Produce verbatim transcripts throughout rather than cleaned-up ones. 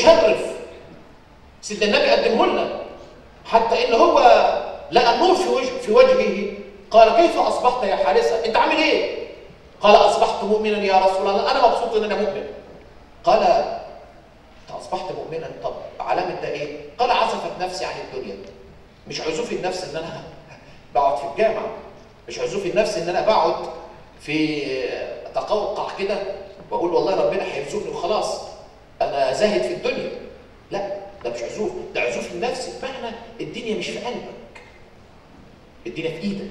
مشرف سيدنا النبي قدمه لنا، حتى ان هو لقى النور في وجه في وجهه. قال كيف اصبحت يا حارثه؟ انت عامل ايه؟ قال اصبحت مؤمنا يا رسول الله، انا مبسوط ان انا مؤمن. قال انت اصبحت مؤمنا، طب علامه ده ايه؟ قال عزفت نفسي عن الدنيا. مش عزوف النفس ان انا بقعد في الجامعه، مش عزوف النفس ان انا بقعد في اتقوقع كده واقول والله ربنا هيرزقني وخلاص انا زاهد في الدنيا. لا، ده مش عزوف، ده عزوف النفس بمعنى الدنيا مش في قلبك، الدنيا في ايدك.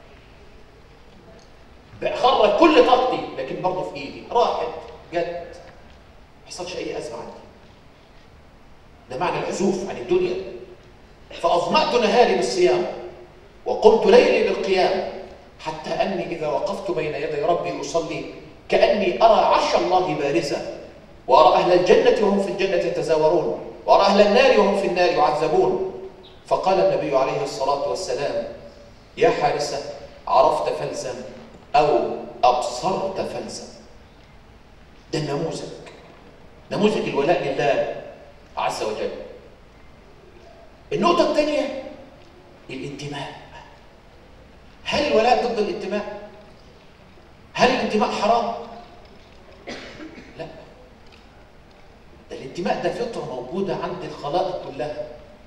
بخرج كل طاقتي لكن برضه في ايدي، راحت جت ما حصلش اي ازمه عندي. ده معنى العزوف عن الدنيا. فاظمأت نهاري بالصيام وقمت ليلي بالقيام، حتى اني اذا وقفت بين يدي ربي اصلي كاني ارى عرش الله بارزا، وارى اهل الجنه وهم في الجنه يتزاورون، وارى اهل النار وهم في النار يعذبون. فقال النبي عليه الصلاه والسلام: يا حارثه، عرفت فلزا او ابصرت فلزا. ده النموذج، نموذج الولاء لله عز وجل. النقطه الثانيه الانتماء. هل الولاء ضد الانتماء؟ هل الانتماء حرام؟ لا، ده الانتماء ده فطره موجوده عند الخلائق كلها،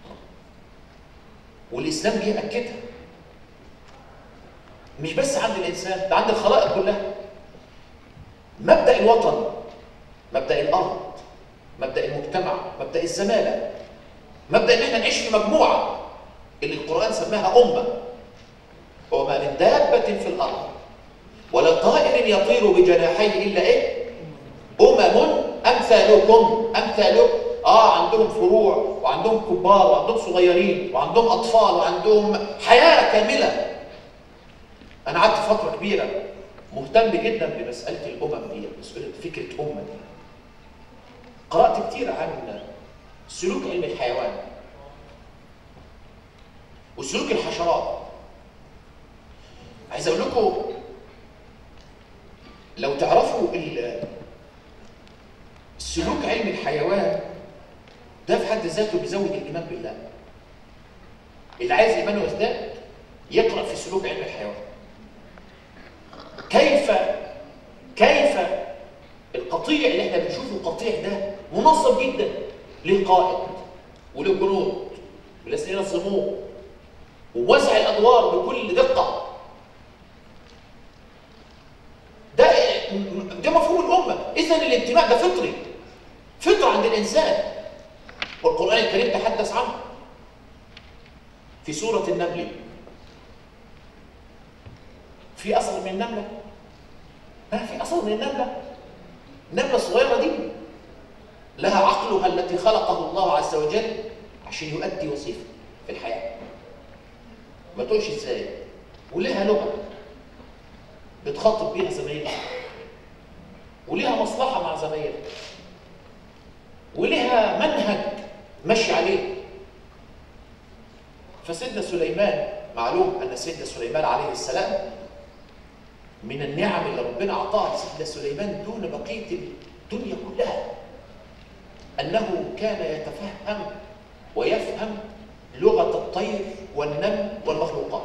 والاسلام بيأكدها. مش بس عند الانسان، ده عند الخلائق كلها. مبدأ الوطن، مبدأ الارض، مبدأ المجتمع، مبدأ الزمالة، مبدأ ان احنا نعيش في مجموعه اللي القرآن سماها امه. وما من دابة في الارض ولا طائر يطير بجناحيه الا ايه؟ امم امثالكم. امثالكم اه عندهم فروع وعندهم كبار وعندهم صغيرين وعندهم اطفال وعندهم حياه كامله. انا قعدت فتره كبيره مهتم جدا بمساله الامم دي، مساله فكره امه دي. قرات كتير عن سلوك علم الحيوان وسلوك الحشرات. عايز اقول لكم لو تعرفوا سلوك علم الحيوان ده في حد ذاته بيزود الايمان بالله. اللي عايز ايمانه يزداد يقرا في سلوك علم الحيوان. كيف كيف القطيع اللي احنا بنشوفه القطيع ده منظم جدا، ليه قائد وله جنود ولازم ينظموه ووزع الادوار بكل دقه. ده ده مفهوم الامه. اذا الانتماء ده فطري، فطره عند الانسان، والقران الكريم تحدث عنه في سوره النمل. في اصل من النمله؟ ما في اصل من النمله. النمله الصغيره دي لها عقلها التي خلقه الله عز وجل عشان يؤدي وظيفه في الحياه. ما تقولش ازاي. ولها لغه بتخاطب بيها زمايلها، وليها مصلحه مع زمايلها، وليها منهج ماشي عليه. فسيدنا سليمان، معلوم ان سيدنا سليمان عليه السلام من النعم اللي ربنا اعطاها لسيدنا سليمان دون بقيه الدنيا كلها انه كان يتفهم ويفهم لغه الطير والنمل والمخلوقات.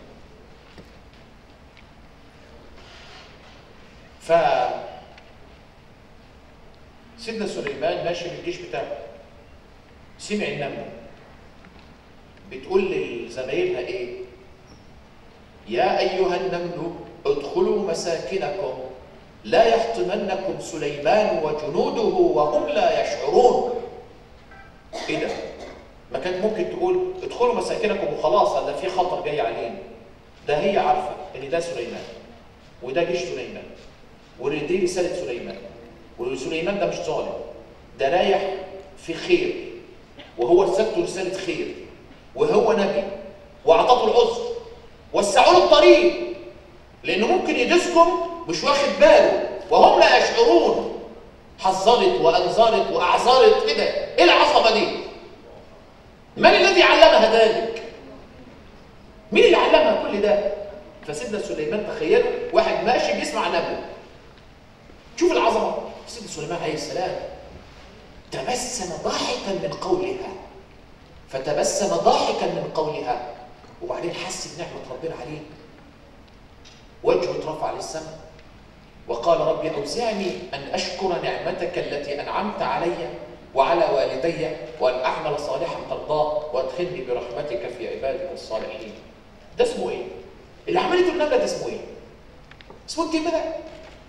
ف سيدنا سليمان ماشي بالجيش بتاعه، سمع النمله بتقول لزمايلها ايه؟ يا ايها النمل ادخلوا مساكنكم لا يحطمنكم سليمان وجنوده وهم لا يشعرون. ايه ده؟ ما كانت ممكن تقول ادخلوا مساكنكم وخلاص ده في خطر جاي علينا. ده هي عارفه ان ده سليمان وده جيش سليمان ودي رساله سليمان، وسليمان ده مش ظالم، ده رايح في خير، وهو رسالته رساله خير، وهو نبي واعطته العذر، وسعوا له الطريق لانه ممكن يدسكم مش واخد باله وهم لا يشعرون. حذرت وانذرت واعذرت كده. ايه العصبه دي؟ من الذي علمها ذلك؟ مين اللي علمها كل ده؟ فسيدنا سليمان تخيلوا واحد ماشي بيسمع نبله. شوف العظمه. سيدنا سليمان عليه السلام تبسم ضاحكا من قولها، فتبسم ضاحكا من قولها، وبعدين حس بنعمة ربنا عليه، وجهه اترفع للسماء وقال ربي أوزعني أن أشكر نعمتك التي أنعمت علي وعلى والدي وأن أعمل صالحا ترضاه وأدخلني برحمتك في عبادك الصالحين. ده اسمه إيه؟ اللي عملته النملة ده اسمه إيه؟ اسمه انتماء.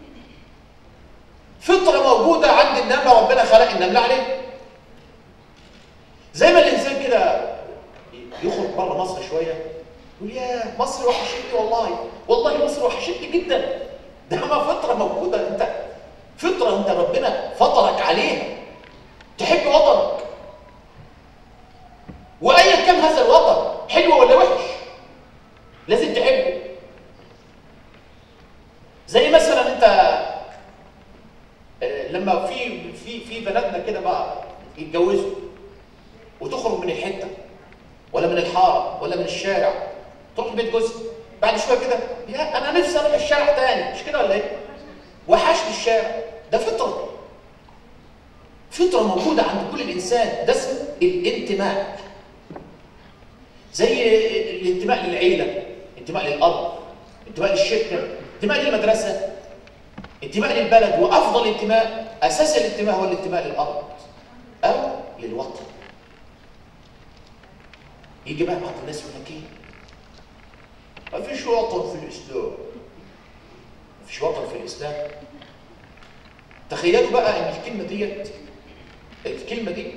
فطرة موجودة عند النملة، ربنا خلق النملة عليه. زي ما الإنسان كده يخرج بره مصر شوية يقول يا مصر وحشتني، والله والله مصر وحشتني جدا. ده ما فطرة موجودة، أنت فطرة أنت ربنا فطرك عليها، تحب وطنك وأيا كان هذا الوطن حلو ولا وحش لازم تحبه. زي مثلا أنت لما في في في بلدنا كده بقى يتجوزوا وتخرج من الحته ولا من الحاره ولا من الشارع تروح بيت جوزها، بعد شويه كده يا انا نفسي اروح الشارع تاني، مش كده ولا ايه؟ وحشني الشارع. ده فطره، فطره موجوده عند كل الانسان، ده اسمه الانتماء. زي الانتماء للعيله، انتماء للارض، انتماء للشركه، انتماء للمدرسه، انتماء للبلد. وافضل انتماء، اساس الانتماء هو الانتماء للارض او للوطن. يجي بقى بعض الناس يقول لك ايه؟ ما فيش وطن في الاسلام، ما فيش وطن في الاسلام. تخيلوا بقى ان الكلمه ديت، الكلمه دي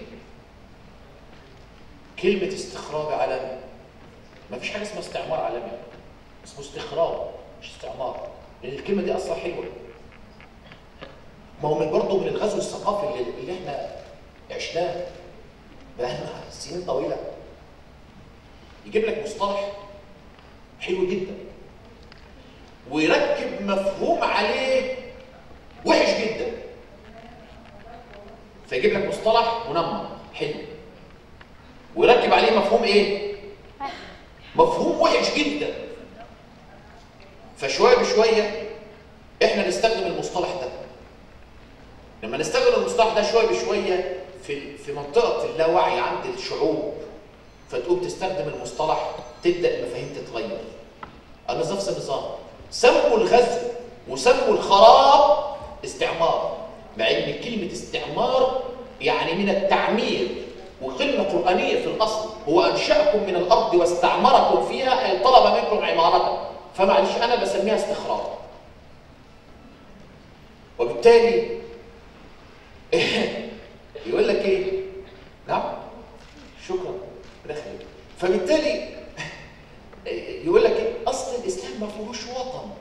كلمه استخراج عالمي. ما فيش حاجه اسمها استعمار عالمي، اسمه استخراج مش استعمار، لان الكلمه دي اصلا حلوه. ما هو من برضه من الغزو الثقافي اللي, اللي احنا عشناه بقالنا سنين طويله، يجيب لك مصطلح حلو جدا ويركب مفهوم عليه وحش جدا، فيجيب لك مصطلح منمر حلو ويركب عليه مفهوم ايه؟ مفهوم وحش جدا. فشويه بشويه احنا نستخدم المصطلح ده. لما نستخدم المصطلح ده شويه بشويه في في منطقه اللاوعي عند الشعوب، فتقوم تستخدم المصطلح تبدا المفاهيم تتغير. انا نفس النظام، سموا الغزو وسموا الخراب استعمار، مع ان كلمه استعمار يعني من التعمير، وكلمه قرانيه في الاصل، هو انشاكم من الارض واستعمركم فيها اي طلب منكم عمارتها، فمعلش انا بسميها استخراج. وبالتالي يقول لك ايه؟ نعم شكرا بدخل. فبالتالي يقول لك ايه؟ اصل الاسلام ما فيهوش وطن.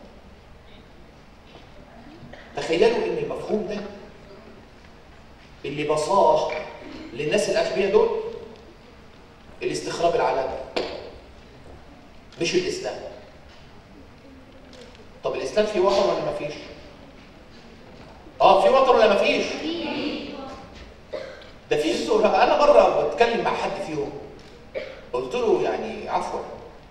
تخيلوا ان المفهوم ده اللي بصاه للناس الاغبياء دول الاستخراب العالمي مش الاسلام. طب الاسلام فيه وطن ولا ما فيش؟ اه في وطن ولا ما فيش؟ ده في سورة. انا مره بتكلم مع حد فيهم قلت له يعني عفوا،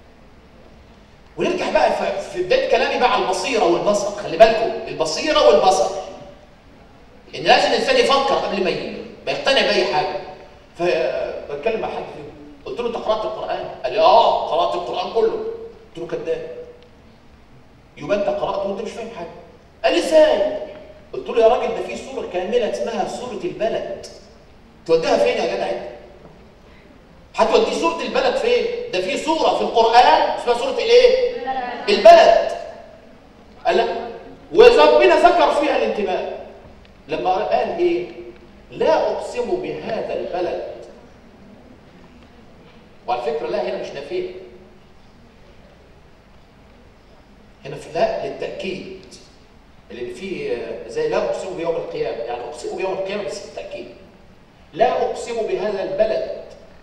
ونرجع بقى في بدايه كلامي بقى على البصيره والبصر. خلي بالكم البصيره والبصر، ان لازم الانسان يفكر قبل ما ما يقتنع باي حاجه. فبتكلم مع حد فيهم قلت له انت قرات القران؟ قال لي اه قرات القران كله. قلت له كذاب، يبقى انت قرات وانت مش فاهم حاجه. قال لي ازاي؟ قلت له يا راجل ده في سوره كامله اسمها سوره البلد، توديها فين يا جدع انت؟ هتوديه سوره البلد فين؟ ده في سوره في القران اسمها سوره الايه؟ البلد. قال لا، وربنا ذكر فيها الانتماء لما قال ايه؟ لا اقسم بهذا البلد. وعلى فكره لا هنا مش نافيه، هنا في لا للتاكيد، اللي فيه زي لا اقسم بيوم القيامه، يعني اقسم بيوم القيامه بس بالتاكيد. لا اقسم بهذا البلد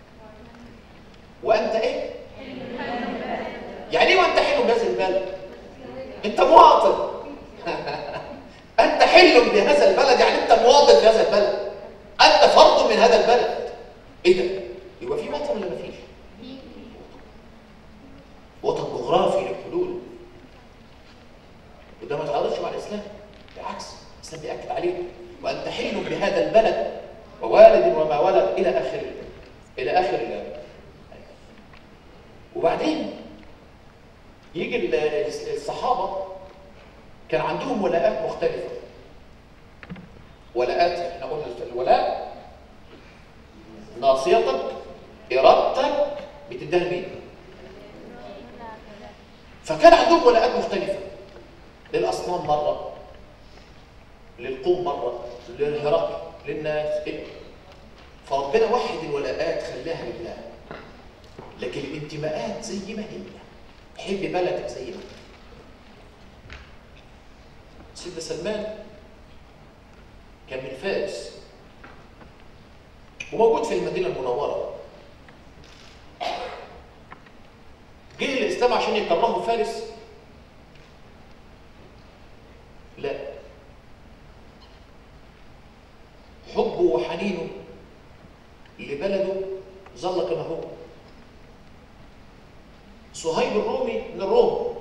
وانت ايه؟ يعني ايه وانت حل بهذا البلد؟ انت مواطن. انت حل بهذا البلد يعني انت مواطن في هذا البلد، انت فرد من هذا البلد. ايه ده؟ يبقى في وطن ولا مفيش؟ وطن جغرافي للحلول، وده ما تعارضش مع الاسلام، بالعكس الاسلام بيأكد عليه. وانت حل بهذا البلد ووالد الى اخر الى اخر الله. وبعدين يجي الصحابه كان عندهم ولاءات مختلفه. ولاءات، احنا قلنا الولاء ناصيتك ارادتك بتديها لمين؟ فكان عندهم ولاءات مختلفه، للاصنام مره، للقوم مره، للهرقل، للناس. فربنا وحد الولاءات خلاها لله، لكن الانتماءات زي ما هي. حب بلدك زي ما هي. سيدنا سلمان كان من فارس وموجود في المدينه المنوره. جه الاسلام عشان يكرهه فارس؟ لا، حبه وحنينه لبلده ظل كما هو. صهيب الرومي من الروم،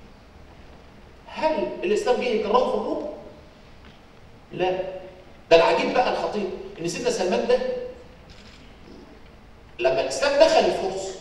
هل الاسلام جه يكرهه في الروم؟ لا. ده العجيب بقى الخطير ان سيدنا سلمان ده لما الاسلام دخل الفرس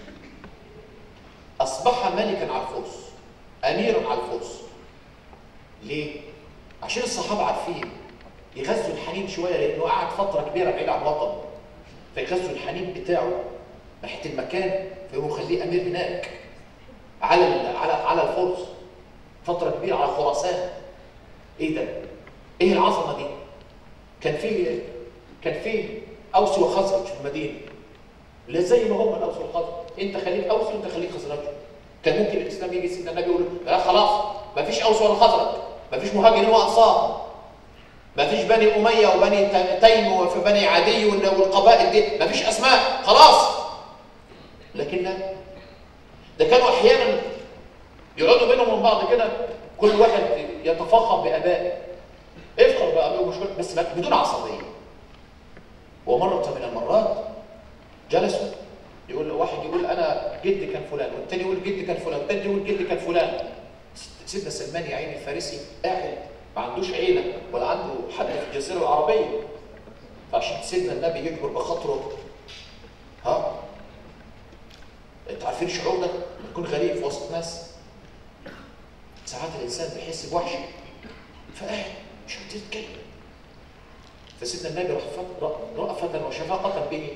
اصبح ملكا على الفرس، اميرا على الفرس. ليه؟ عشان الصحابه عارفين يغذوا الحنين شويه، لانه قعد فتره كبيره بعيد عن وطنه، فيغذوا الحنين بتاعه ناحيه المكان، فيقوموا يخليه امير هناك على على على الفرس فتره كبيره، على خراسان. ايه ده؟ ايه العظمه دي؟ كان فيه كان فيه اوس وخزرج في المدينه، لا زي ما هم الاوس والخزرج، انت خليك اوسي وانت خليك خزرج. كان ممكن الاسلام يجي سيدنا النبي يقول لا خلاص ما فيش اوس ولا خزرج، ما فيش مهاجرين وانصار، ما فيش بني اميه وبني تيم وفي بني عدي والقبائل دي، ما فيش اسماء، خلاص. لكن لا، ده كانوا احيانا يقعدوا بينهم وبين بعض كده، كل واحد يتفخر بابائه، افخر بابائه مش بس بدون عصبيه. ومره من المرات جلسوا، يقول واحد يقول انا جدي كان فلان، والتاني يقول جدي كان فلان، والتاني يقول جدي كان فلان. سيدنا سلمان يا عيني الفارسي قاعد ما عندوش عيله ولا عنده حد في الجزيره العربيه، فعشان سيدنا النبي يكبر بخاطره، ها انتوا عارفين الشعور ده؟ تكون غريب في وسط ناس، ساعات الانسان بيحس بوحشه، فقاعد مش عايز يتكلم. فسيدنا النبي رأفة وشفقة به،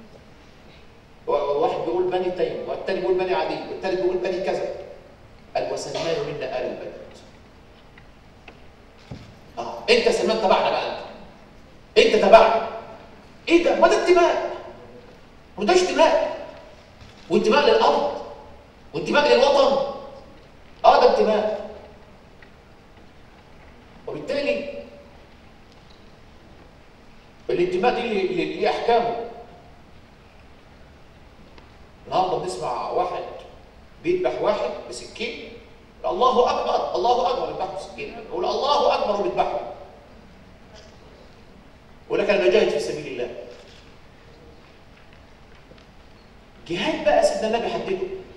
واحد بيقول بني تيم، والتاني بيقول بني عدي، والتالت بيقول بني كذا، قال وسلمان منا آل البيت. اه انت سلمان تبعنا بقى، انت انت تبعنا. ايه ده؟ ما ده انتماء، وده اجتماع، وانتماء للارض، وانتماء للوطن. اه ده انتماء. وبالتالي الانتماء دي ليه احكامه. النهارده بنسمع واحد بيذبح واحد بسكين، الله اكبر الله اكبر، يذبحه بسكين، يقول الله اكبر وبيذبحه، يقول لك انا بجاهد في سبيل الله. جهاد بقى سيدنا النبي حدده،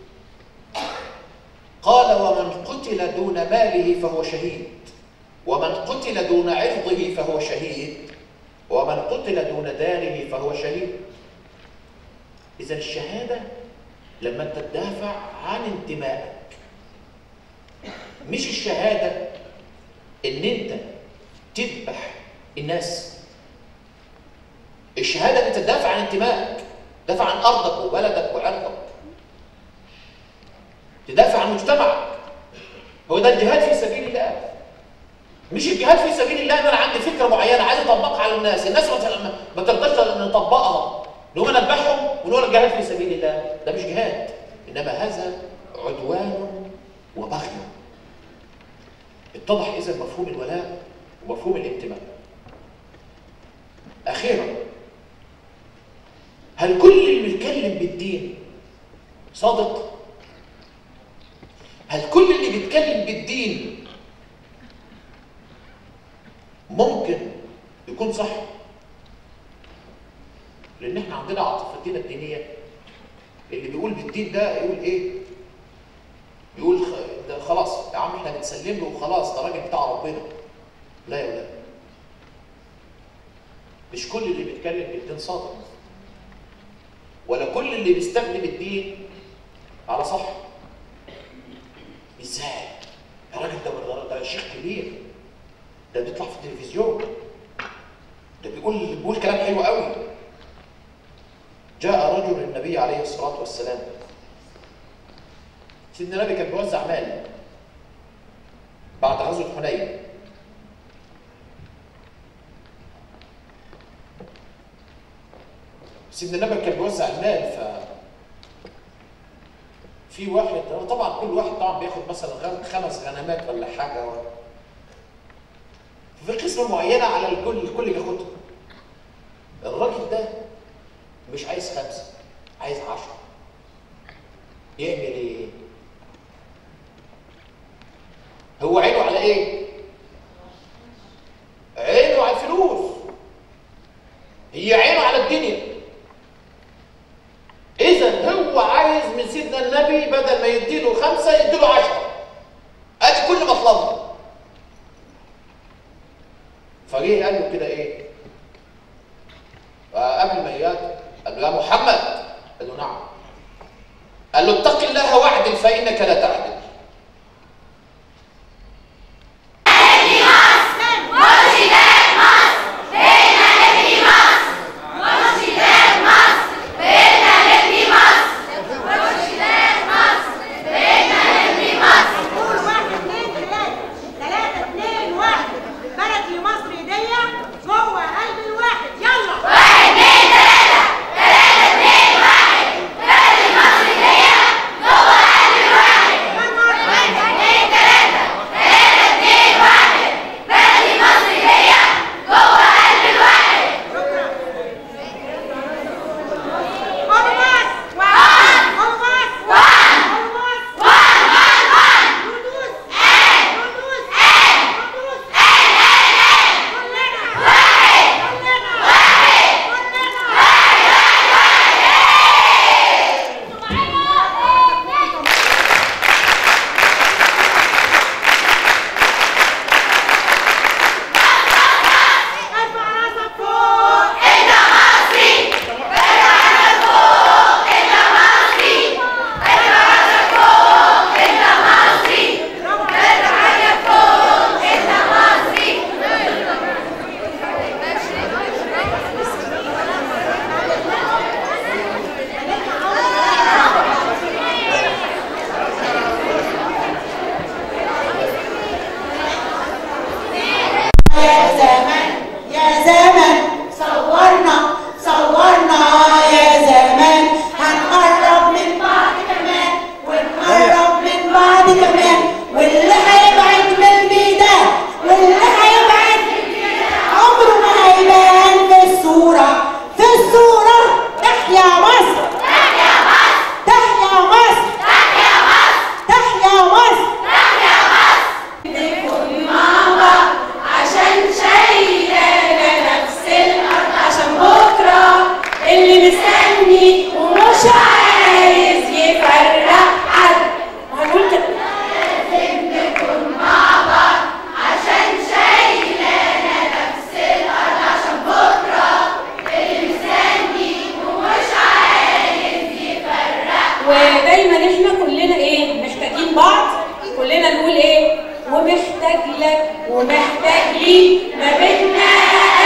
قال ومن قتل دون ماله فهو شهيد، ومن قتل دون عرضه فهو شهيد، ومن قتل دون داره فهو شهيد. إذا الشهادة لما أنت تدافع عن انتمائك، مش الشهادة إن أنت تذبح الناس. الشهادة إن أنت تدافع عن انتمائك، تدافع عن أرضك وبلدك وعرضك، تدافع عن مجتمعك. هو ده الجهاد في سبيل الله. مش الجهاد في سبيل الله ان انا عندي فكره معينه عايز اطبقها على الناس، الناس ما ترضاش نطبقها، نقوم نذبحهم ونقول الجهاد في سبيل الله. ده مش جهاد، انما هذا عدوان وبغي. اتضح اذا مفهوم الولاء ومفهوم الانتماء. اخيرا، هل كل اللي بيتكلم بالدين صادق؟ هل كل اللي بيتكلم بالدين ممكن يكون صح؟ لان احنا عندنا عاطفتنا الدينيه، اللي بيقول بالدين ده يقول ايه؟ يقول ده خلاص يا عم احنا بنسلم له وخلاص، ده راجل بتاع ربنا. لا يا ولاد، مش كل اللي بيتكلم بالدين صادق. ولا كل اللي بيستخدم الدين على صح. ازاي؟ الراجل ده ده شيخ كبير، ده بيطلع في التلفزيون، ده بيقول بيقول كلام حلو قوي. جاء رجل النبي عليه الصلاه والسلام. سيدنا النبي كان بيوزع مال بعد غزوه حنين. سيدنا النبي كان بيوزع المال، ف في واحد، طبعا كل واحد طبعا بياخد مثلا خمس غنمات ولا حاجه، في قسمه معينه على الكل، الكل بياخدها. الراجل ده مش عايز خمسه، عايز عشره. يعمل ايه؟ هو عينه على ايه؟ عينه على الفلوس، هي عينه على الدنيا. إذا هو عايز من سيدنا النبي بدل ما يديله خمسة يديله عشرة. أدي كل مطلبه. فجه قال له كده إيه؟ قبل ما يات قال له يا محمد. قال له نعم. قال له اتق الله واعدل فإنك لا تعدل.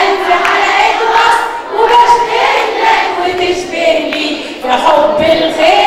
حب الخير